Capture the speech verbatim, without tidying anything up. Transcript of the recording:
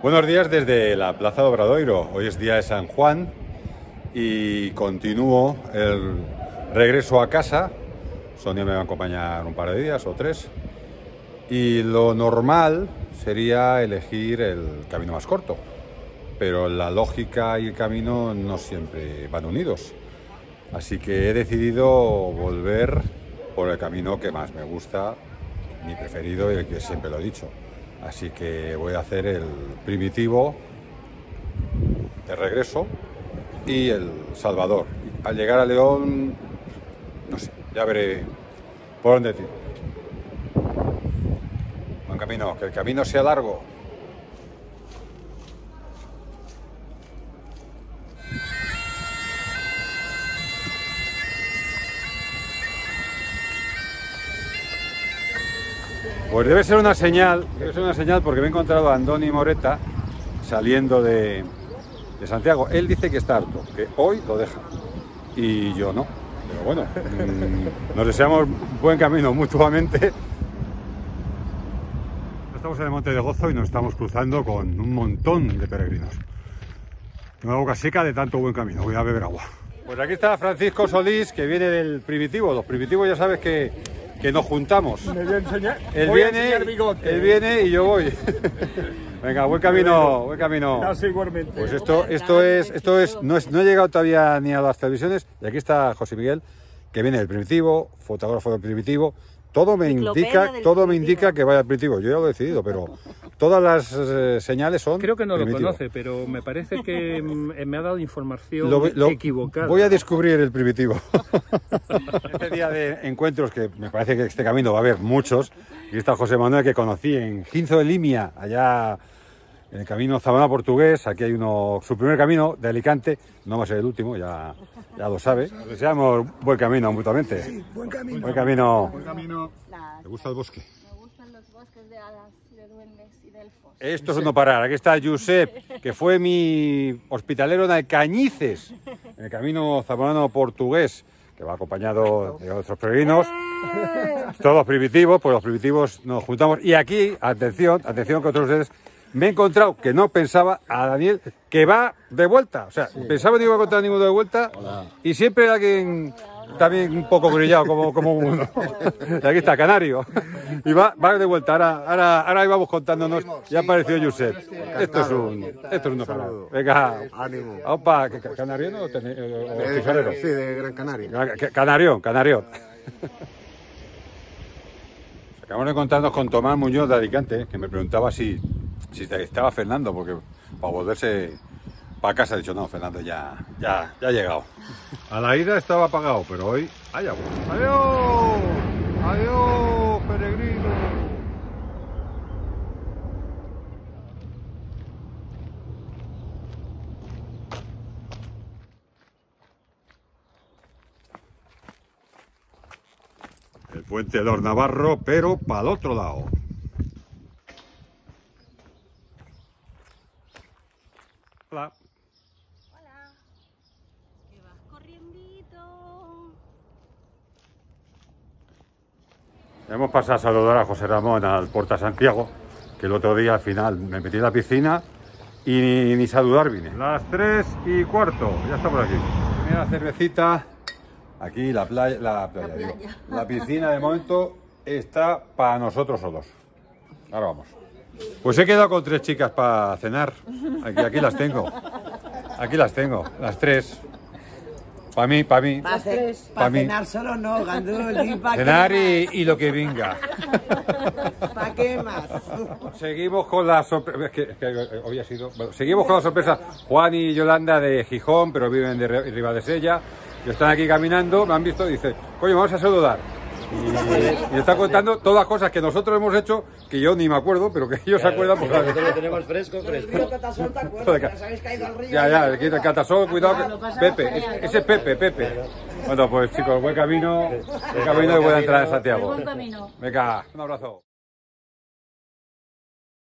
Buenos días desde la Plaza de Obradoiro. Hoy es día de San Juan y continúo el regreso a casa. Sonia me va a acompañar un par de días o tres. Y lo normal sería elegir el camino más corto. Pero la lógica y el camino no siempre van unidos. Así que he decidido volver por el camino que más me gusta, mi preferido y el que siempre lo he dicho. Así que voy a hacer el primitivo de regreso y el Salvador. Al llegar a León, no sé, ya veré por dónde tiro. Buen camino, que el camino sea largo. Pues debe ser una señal, debe ser una señal porque me he encontrado a Andoni Moreta saliendo de, de Santiago. Él dice que está harto, que hoy lo deja y yo no. Pero bueno, mmm, nos deseamos buen camino mutuamente. Estamos en el Monte de Gozo y nos estamos cruzando con un montón de peregrinos. Tengo la boca seca de tanto buen camino, voy a beber agua. Pues aquí está Francisco Solís, que viene del primitivo. Los primitivos ya sabes que... que nos juntamos. Me voy a enseñar, él voy viene, a enseñar bigote. Él viene y yo voy. Venga, buen camino, buen camino. Gracias, igualmente. Pues esto, esto es, esto es, no es, no he llegado todavía ni a las televisiones. Y aquí está José Miguel, que viene del primitivo, fotógrafo del primitivo. Todo me indica, todo me indica que vaya al primitivo. Yo ya lo he decidido, pero todas las eh, señales son. Creo que no primitivo. Lo conoce, pero me parece que me ha dado información lo, lo, equivocada. Voy a descubrir el primitivo. Este día de encuentros, que me parece que este camino va a haber muchos, y está José Manuel, que conocí en Ginzo de Limia, allá en el camino Zamora Portugués. Aquí hay uno, su primer camino de Alicante, no va a ser el último, ya, ya lo sabe. Deseamos buen camino mutuamente. Sí, buen camino. Buen camino. Buen camino. ¿Te gusta el bosque? Me gustan los bosques de hadas, de duendes y de elfos. Esto es un no parar. Aquí está Josep, que fue mi hospitalero en Alcañices, en el camino zamorano portugués, que va acompañado de otros peregrinos. Todos primitivos, pues los primitivos nos juntamos. Y aquí, atención, atención que otros de ustedes, me he encontrado, que no pensaba, a Daniel, que va de vuelta. O sea, sí. Pensaba que no iba a encontrar ninguno de vuelta. Hola. Y siempre alguien también un poco grillado, como, como uno. Y aquí está, Canario. Y va, va de vuelta. Ahora, ahora, ahora íbamos contándonos. Ya apareció Josep. Esto es un, esto es un no parar. Venga, ánimo. Opa, ¿canarión o tijarero? Sí, de Gran Canaria. Canarión, Canarión. Acabamos de encontrarnos con Tomás Muñoz de Alicante, que me preguntaba si, si estaba Fernando, porque para volverse para casa he dicho, no, Fernando ya, ya, ya ha llegado. A la ida estaba apagado, pero hoy hay agua. ¡Adiós! ¡Adiós, peregrino! El puente de los Navarro, pero para el otro lado. Hola. Hola. Que vas corriendito. Hemos pasado a saludar a José Ramón al Porta Santiago, que el otro día al final me metí en la piscina y ni, ni saludar vine. Las tres y cuarto, ya está por aquí. Primera cervecita. Aquí la playa, la, playa, la, playa. Digo, la piscina de momento está para nosotros solos. Ahora vamos. Pues he quedado con tres chicas para cenar. Aquí, aquí las tengo. Aquí las tengo, las tres. Para mí, para mí. Para ce pa mí. Cenar solo no, Gandul. Pa cenar y, y lo que venga. ¿Para qué más? Seguimos con la sorpresa. Es que, es que hoy ha sido. Bueno, seguimos con la sorpresa. Juan y Yolanda de Gijón, pero viven de Ribadesella. Que están aquí caminando, me han visto y dicen, coño, vamos a saludar. Y, y está contando todas las cosas que nosotros hemos hecho, que yo ni me acuerdo, pero que ellos se acuerdan. Porque nosotros lo tenemos fresco, fresco. Ya, ya, aquí el Catasol, cuidado. Pepe, ese es Pepe, Pepe. Bueno, pues chicos, buen camino, buen camino y voy a entrar en Santiago. Venga, un abrazo.